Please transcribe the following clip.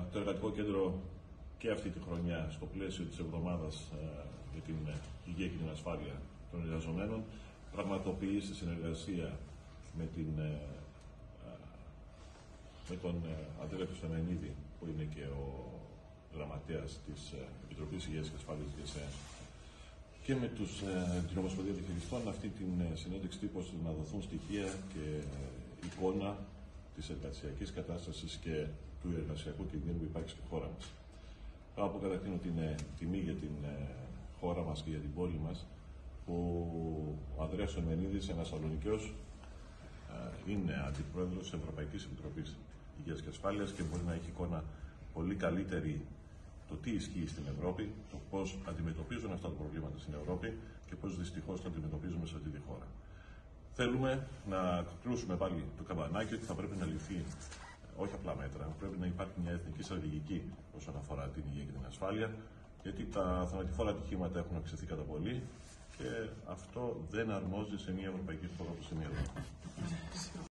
το Εργατικό Κέντρο και αυτή τη χρονιά, στο πλαίσιο της εβδομάδας για την υγεία και την ασφάλεια των εργαζομένων, πραγματοποιεί στη συνεργασία με τον Αντρέα Σταμενίδη, που είναι και ο γραμματέας της Επιτροπής Υγείας και Ασφάλειας ΓΕΣΕ, και με την Ομοσπονδία Διαχειριστών αυτή την συνέντευξη τύπου, να δοθούν στοιχεία και εικόνα της εργασιακής κατάστασης και του εργασιακού κινδύνου που υπάρχει στη χώρα μας. Θα πω καταρχήν ότι είναι τιμή για την χώρα μας και για την πόλη μας που ο Ανδρέας Σταμενίδης, ένας Θεσσαλονικαίος, είναι αντιπρόεδρος της Ευρωπαϊκής Επιτροπής Υγείας και Ασφάλειας και μπορεί να έχει εικόνα πολύ καλύτερη το τι ισχύει στην Ευρώπη, το πώς αντιμετωπίζουν αυτά τα προβλήματα στην Ευρώπη και πώς δυστυχώς τα αντιμετωπίζουμε σε αυτή τη χώρα. Θέλουμε να κλείσουμε πάλι το καμπανάκι ότι θα πρέπει να ληφθεί όχι απλά μέτρα, πρέπει να υπάρχει μια εθνική στρατηγική όσον αφορά την υγεία και την ασφάλεια, γιατί τα θανατηφόρα ατυχήματα έχουν αυξηθεί κατά πολύ και αυτό δεν αρμόζει σε μια ευρωπαϊκή χώρα όπως είναι η Ελλάδα.